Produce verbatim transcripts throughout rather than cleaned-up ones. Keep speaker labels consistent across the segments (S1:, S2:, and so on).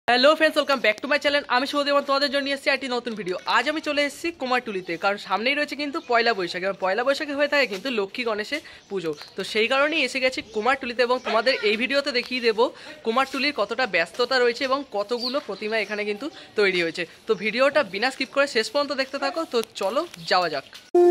S1: Hello friends, welcome back to my channel. আমি শুভদেব এবং তোমাদের জন্য নিয়ে এসেছি একটি নতুন ভিডিও। আজ আমি চলে এসেছি কুমারটুলিতে, কারণ সামনেই রয়েছে কিন্তু পয়লা বৈশাখ, এবং পয়লা বৈশাখে হয়ে থাকে কিন্তু লক্ষ্মী গণেশের পুজো। তো সেই কারণেই এসে গেছি কুমারটুলিতে, এবং তোমাদের এই ভিডিওতে দেখিয়ে দেবো কুমারটুলির কতটা ব্যস্ততা রয়েছে এবং কতগুলো প্রতিমা এখানে কিন্তু তৈরি হয়েছে। তো ভিডিওটা বিনা স্কিপ করে শেষ পর্যন্ত দেখতে থাকো। তো চলো যাওয়া যাক।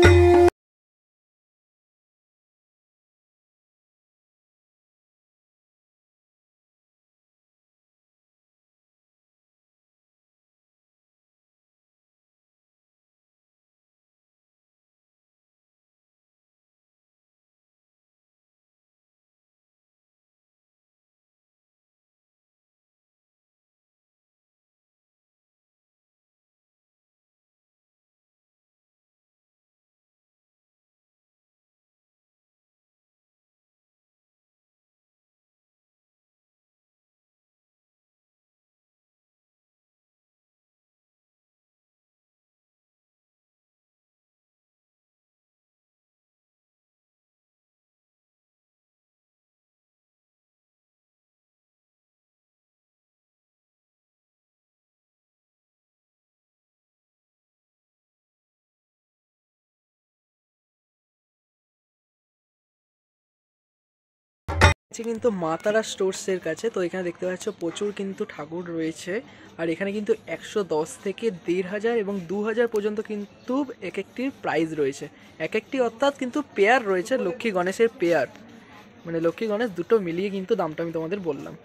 S1: কিন্তু মা তারা স্টোর্সের কাছে, তো এখানে দেখতে পাচ্ছ প্রচুর কিন্তু ঠাকুর রয়েছে। আর এখানে কিন্তু একশো দশ থেকে দেড় হাজার এবং দু হাজার পর্যন্ত কিন্তু এক একটির প্রাইস রয়েছে। এক একটি অর্থাৎ কিন্তু পেয়ার রয়েছে, লক্ষ্মী গণেশের পেয়ার, মানে লক্ষ্মী গণেশ দুটো মিলিয়ে কিন্তু দামটা আমি তোমাদের বললাম।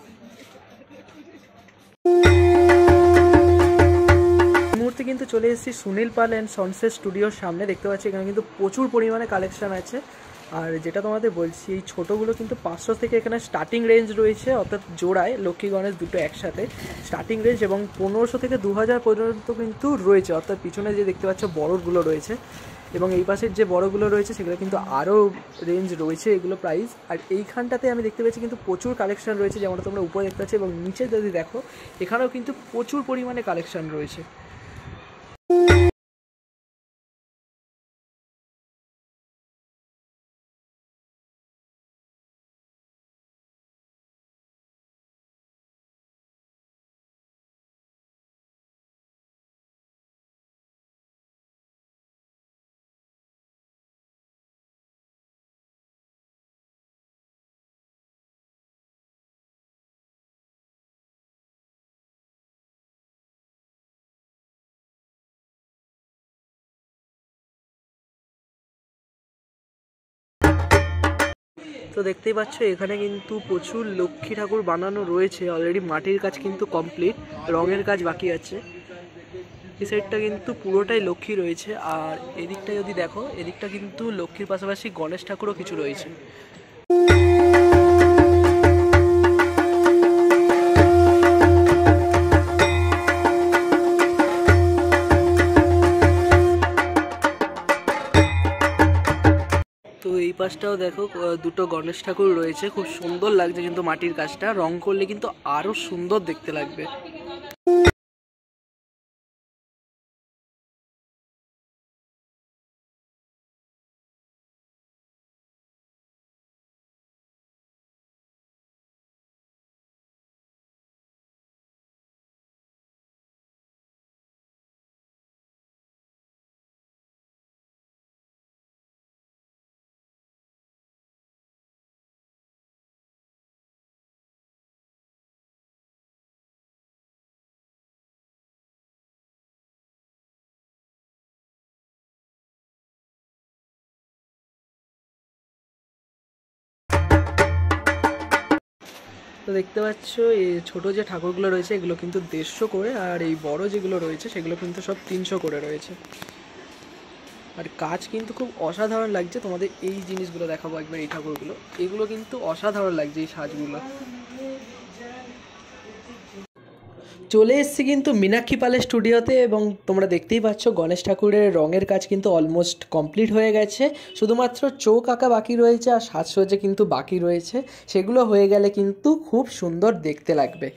S1: এই মুহূর্তে কিন্তু চলে এসেছি সুনীল পাল অ্যান্ড সনসেট স্টুডিওর সামনে। দেখতে পাচ্ছি এখানে কিন্তু প্রচুর পরিমাণে কালেকশন আছে। আর যেটা তোমাদের বলছি, এই ছোটোগুলো কিন্তু পাঁচশো থেকে এখানে স্টার্টিং রেঞ্জ রয়েছে, অর্থাৎ জোড়ায় লক্ষ্মী গণেশ দুটো একসাথে স্টার্টিং রেঞ্জ, এবং পনেরোশো থেকে দু হাজার পর্যন্ত কিন্তু রয়েছে। অর্থাৎ পিছনে যে দেখতে পাচ্ছ বড়গুলো রয়েছে, এবং এই পাশের যে বড়গুলো রয়েছে সেগুলো কিন্তু আরও রেঞ্জ রয়েছে এগুলো প্রাইস। আর এইখানটাতে আমি দেখতে পাচ্ছি কিন্তু প্রচুর কালেকশন রয়েছে, যেমন তোমরা উপরে দেখতে পাচ্ছ, এবং নিচে যদি দেখো এখানেও কিন্তু প্রচুর পরিমাণে কালেকশন রয়েছে। তো দেখতেই পাচ্ছ এখানে কিন্তু প্রচুর লক্ষ্মী ঠাকুর বানানো রয়েছে অলরেডি। মাটির কাজ কিন্তু কমপ্লিট, রঙের কাজ বাকি আছে। এই সাইডটা কিন্তু পুরোটাই লক্ষ্মী রয়েছে, আর এদিকটা যদি দেখো, এদিকটা কিন্তু লক্ষ্মীর পাশাপাশি গণেশ ঠাকুরও কিছু রয়েছে। তো এই পাশটাও দেখো, দুটো গণেশ ঠাকুর রয়েছে, খুব সুন্দর লাগছে কিন্তু মাটির কাজটা রং করলে কিন্তু আরো সুন্দর দেখতে লাগবে। তো দেখতে পাচ্ছ এই ছোটো যে ঠাকুরগুলো রয়েছে এগুলো কিন্তু দেড়শো করে, আর এই বড় যেগুলো রয়েছে সেগুলো কিন্তু সব তিনশো করে রয়েছে। আর কাজ কিন্তু খুব অসাধারণ লাগছে। তোমাদের এই জিনিসগুলো দেখাবো একবার, এই ঠাকুরগুলো, এগুলো কিন্তু অসাধারণ লাগছে এই সাজগুলো। চলে এসেছি কিন্তু মীনাক্ষী পালের স্টুডিওতে, এবং তোমরা দেখতেই পাচ্ছ গণেশ ঠাকুরের রঙের কাজ কিন্তু অলমোস্ট কমপ্লিট হয়ে গেছে। শুধুমাত্র চোখ আঁকা বাকি রয়েছে আর সাজসজ্জা কিন্তু বাকি রয়েছে। সেগুলো হয়ে গেলে কিন্তু খুব সুন্দর দেখতে লাগবে।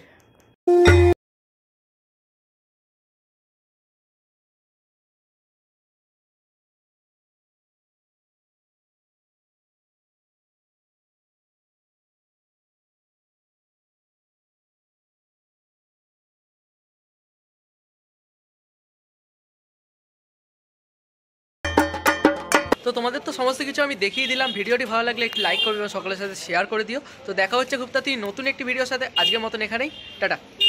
S1: তো তোমাদের তো সমস্ত কিছু আমি দেখিয়ে দিলাম। ভিডিওটি ভালো লাগলে একটি লাইক করবে এবং সকলের সাথে শেয়ার করে দিও। তো দেখা হচ্ছে খুব তাড়াতাড়ি নতুন একটি ভিডিওর সাথে। আজকের মতন এখানেই, টাটা।